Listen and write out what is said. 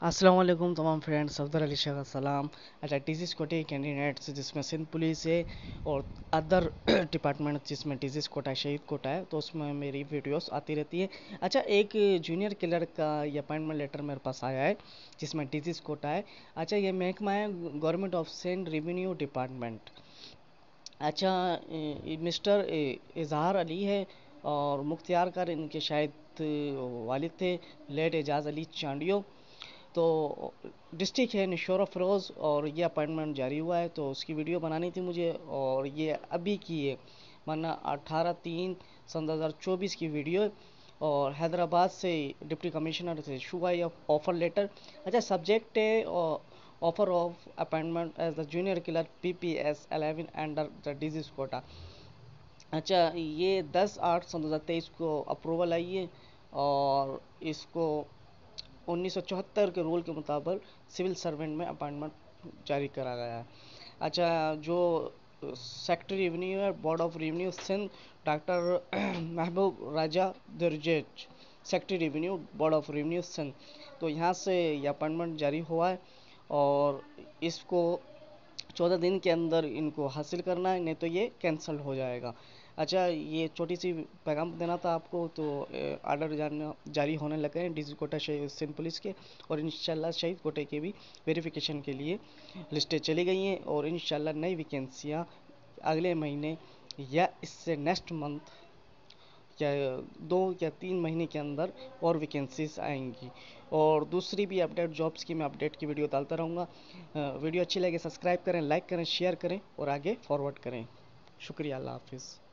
अस्सलाम वालेकुम तमाम फ्रेंड्स, सफदर अली शेख सलाम। अच्छा, टीसी कोटे कैंडिडेट्स जिसमें सिंध पुलिस है और अदर डिपार्टमेंट जिसमें टीसी कोटा है, शहीद कोटा है, तो उसमें मेरी वीडियोस आती रहती है। अच्छा, एक जूनियर क्लर्क का ये अपॉइंटमेंट लेटर मेरे पास आया है जिसमें टीसी कोटा है। अच्छा, ये महकमा है government of Sindh revenue department. अच्छा, मिस्टर इजहार अली है और मुख्तियार कर इनके शायद वालिद थे, लेट एजाज अली चांडियो। तो डिस्ट्रिक्ट है निशोरा फ़िरोज़ और ये अपॉइंटमेंट जारी हुआ है, तो उसकी वीडियो बनानी थी मुझे और ये अभी की है, वरना 18/3/2024 की वीडियो है। और हैदराबाद से डिप्टी कमिश्नर से शुआ ऑफ़र लेटर। अच्छा, सब्जेक्ट है offer of appointment as the junior clerk PPS 11 under the deceased quota. अच्छा, ये 10/8/2023 को अप्रूवल आई है और इसको 1974 के रूल के मुताबिक सिविल सर्वेंट में अपॉइंटमेंट जारी करा गया है। अच्छा, जो सेक्रेटरी रेवेन्यू है board of revenue Sindh, doctor Mahboob Raja दरजेज, secretary revenue board of revenue Sindh. तो यहाँ से ये अपॉइंटमेंट जारी हुआ है और इसको 14 दिन के अंदर इनको हासिल करना है, नहीं तो ये कैंसिल हो जाएगा। अच्छा, ये छोटी सी पैगाम देना था आपको। तो आर्डर जारी होने लगे हैं डीसी कोटा सिंध पुलिस के, और इंशाल्लाह शहीद कोटे के भी वेरिफिकेशन के लिए लिस्टें चली गई हैं और इंशाल्लाह नई वैकेंसियाँ अगले महीने या इससे नेक्स्ट मंथ या 2 या 3 महीने के अंदर और वैकेंसीज आएंगी। और दूसरी भी अपडेट जॉब्स की मैं अपडेट की वीडियो डालता रहूँगा। वीडियो अच्छी लगे सब्सक्राइब करें, लाइक करें, शेयर करें और आगे फॉरवर्ड करें। शुक्रिया, अल्लाह हाफिज़।